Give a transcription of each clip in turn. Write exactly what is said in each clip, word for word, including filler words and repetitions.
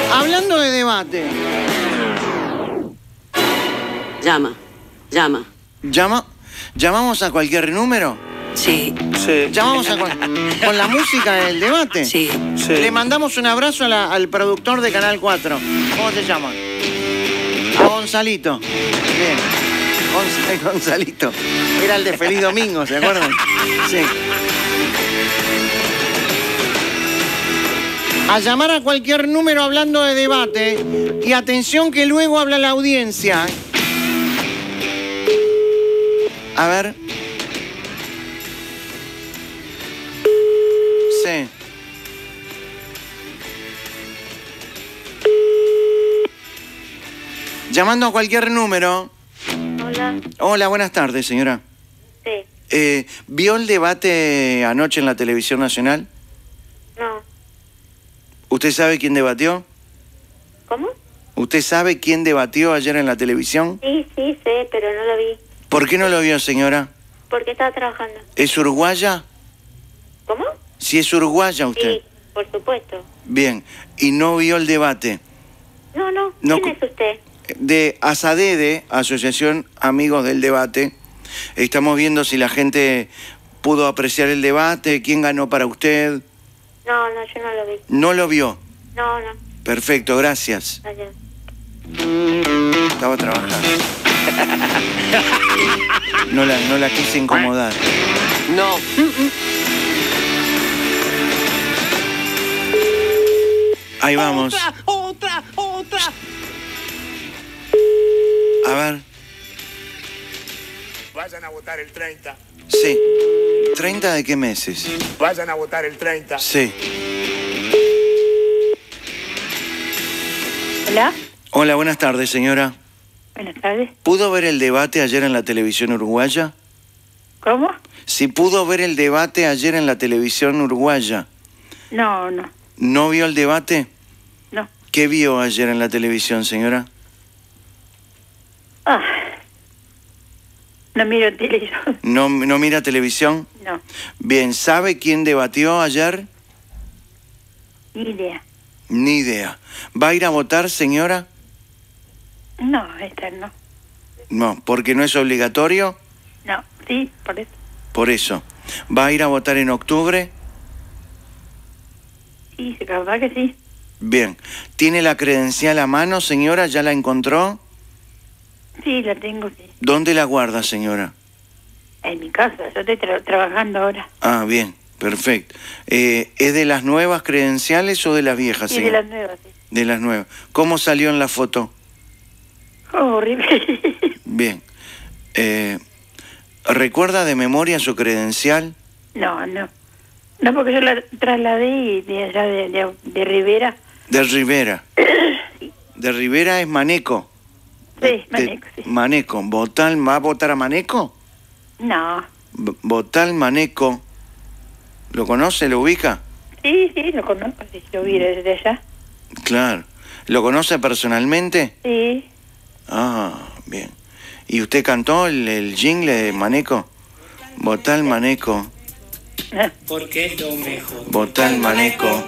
Hablando de debate. Llama, llama. ¿Llama? ¿Llamamos a cualquier número? Sí. Sí. ¿Llamamos a cual- con la música del debate? Sí. Sí. Le mandamos un abrazo a la- al productor de Canal cuatro. ¿Cómo se llama? A Gonzalito. Bien. Gonz- Gonzalito. Era el de Feliz Domingo, ¿se acuerdan? Sí. A llamar a cualquier número hablando de debate. Y atención que luego habla la audiencia. A ver. Sí. Llamando a cualquier número. Hola. Hola, buenas tardes, señora. Sí. Eh, ¿Vio el debate anoche en la televisión nacional? No. ¿Usted sabe quién debatió? ¿Cómo? ¿Usted sabe quién debatió ayer en la televisión? Sí, sí, sé, pero no lo vi. ¿Por qué no lo vio, señora? Porque estaba trabajando. ¿Es uruguaya? ¿Cómo? Si es uruguaya usted. Sí, por supuesto. Bien. ¿Y no vio el debate? No, no. No, ¿Quién co- es usted? De ASADEDE, Asociación Amigos del Debate. Estamos viendo si la gente pudo apreciar el debate, quién ganó para usted. No, no, yo no lo vi. ¿No lo vio? No, no. Perfecto, gracias. Adiós. Estaba trabajando. No la, no la quise incomodar. No. Ahí vamos. Otra, otra. A ver. Vayan a votar el treinta. Sí. ¿treinta de qué meses? Vayan a votar el treinta. Sí. Hola. Hola, buenas tardes, señora. Buenas tardes. ¿Pudo ver el debate ayer en la televisión uruguaya? ¿Cómo? Si pudo ver el debate ayer en la televisión uruguaya. No, no. ¿No vio el debate? No. ¿Qué vio ayer en la televisión, señora? Ah. No miro televisión. ¿No, no mira televisión? No. Bien, ¿sabe quién debatió ayer? Ni idea. Ni idea. ¿Va a ir a votar, señora? No, esta no. No, porque no es obligatorio. No. Sí, por eso. Por eso. ¿Va a ir a votar en octubre? Sí, se capaz que sí. Bien. ¿Tiene la credencial a mano, señora? ¿Ya la encontró? Sí, la tengo, sí. ¿Dónde la guarda, señora? En mi casa. Yo estoy tra- trabajando ahora. Ah, bien. Perfecto. Eh, ¿Es de las nuevas credenciales o de las viejas, Sí, de señora? las nuevas, sí. De las nuevas. ¿Cómo salió en la foto? Oh, horrible. Bien. Eh, ¿Recuerda de memoria su credencial? No, no. No, porque yo la trasladé y de allá de, de, de Rivera. De Rivera. Sí. De Rivera es Maneco. Sí, De- Maneco, sí. Maneco. ¿Votal, ¿Va a votar a Maneco? No. B- Votal Maneco. ¿Lo conoce? ¿Lo ubica? Sí, sí, lo conozco, sí, lo vi desde allá. Claro. ¿Lo conoce personalmente? Sí. Ah, bien. ¿Y usted cantó el, el jingle de Maneco? Votal Maneco. Ah, Porque es lo mejor. Votal Maneco.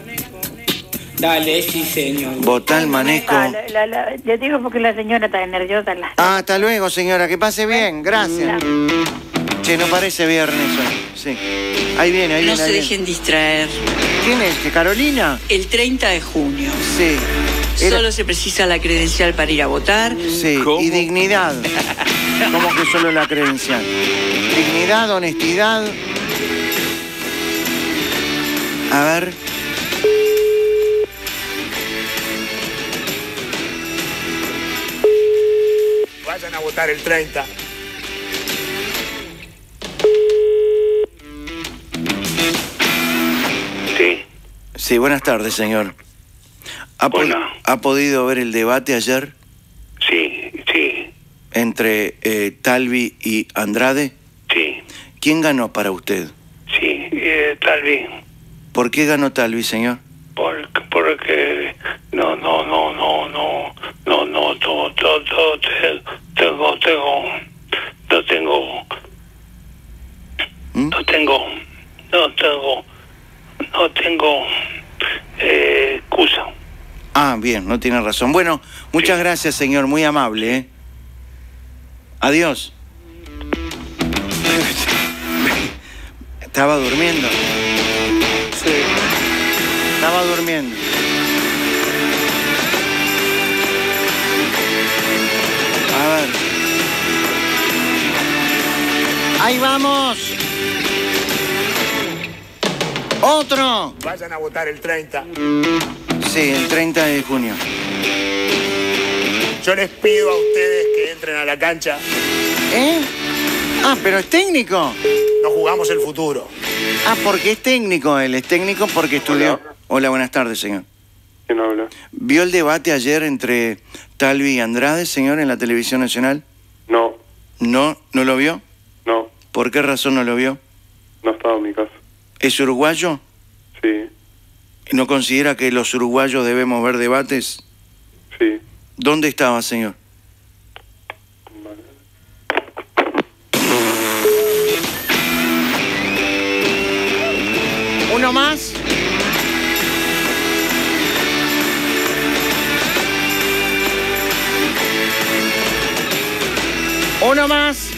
Dale, sí, señor. Votal Maneco. Ah, la, la, la- yo digo porque la señora está nerviosa. La... Ah, hasta luego, señora. Que pase bien. Gracias. Che, no parece viernes hoy. Sí. Ahí viene, ahí No viene. se ahí viene. dejen distraer. ¿Quién es? ¿Que Carolina? El treinta de junio. Sí. Era- Solo se precisa la credencial para ir a votar. Sí, y dignidad. ¿Cómo que solo la credencial? Dignidad, honestidad. A ver. Vayan a votar el treinta. Sí, Sí, buenas tardes, señor. ¿Ha, po- Hola. ¿Ha podido ver el debate ayer sí, sí, entre eh, Talvi y Andrade? sí, ¿Quién ganó para usted? sí, eh, tal vez, ¿Por qué ganó Talvi, señor? porque, porque no, no, no, no, no, no, no, no, no, no, te- tengo, tengo, no tengo, ¿Mm? no tengo, no tengo, no tengo, eh, excusa. Ah, Ah, bien, no tiene razón. Bueno, muchas Sí. gracias, señor, muy amable, ¿eh? Adiós. Estaba durmiendo. Sí. Estaba durmiendo. A ver. Ahí vamos. Otro. Vayan a votar el treinta. Sí, el treinta de junio. Yo les pido a ustedes que entren a la cancha. ¿Eh? Ah, pero es técnico. No jugamos el futuro. Ah, porque es técnico él. Es técnico porque estudió. Hola. Hola, buenas tardes, señor. ¿Quién habla? ¿Vio el debate ayer entre Talvi y Andrade, señor, en la televisión nacional? No, ¿No? ¿No lo vio? no, ¿Por qué razón no lo vio? no estaba en mi casa. ¿Es uruguayo? Sí, ¿No considera que los uruguayos debemos ver debates? sí. ¿Dónde estaba, señor? Vale. ¿Uno más? ¿Uno más?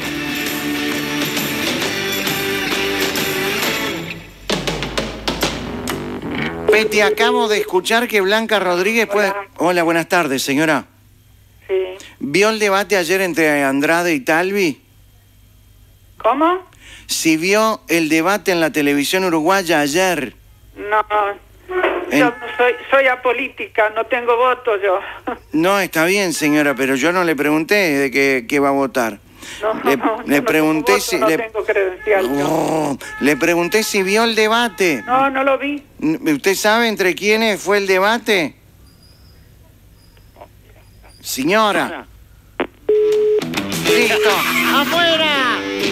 Peti, acabo de escuchar que Blanca Rodríguez puede... Hola. Hola, buenas tardes, señora. Sí. ¿Vio el debate ayer entre Andrade y Talvi? ¿Cómo? Si vio el debate en la televisión uruguaya ayer. No, En- yo no soy, soy apolítica, no tengo voto yo. No, está bien, señora, pero yo no le pregunté de qué, qué va a votar. No, Le, no, le yo no pregunté tengo voto, si... no le... tengo credencial yo. Oh, le pregunté si vio el debate. No, no lo vi. ¿Usted sabe entre quiénes fue el debate? Señora. Listo. ¡Afuera!